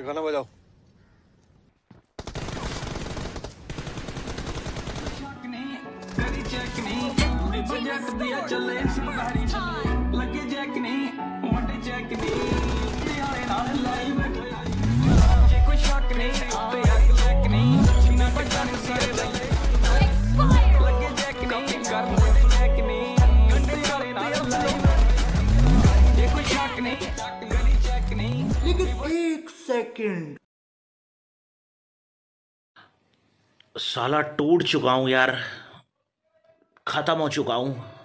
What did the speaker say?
गाना बजाओ। लेकिन एक सेकंड, साला टूट चुका हूं यार, खत्म हो चुका हूं।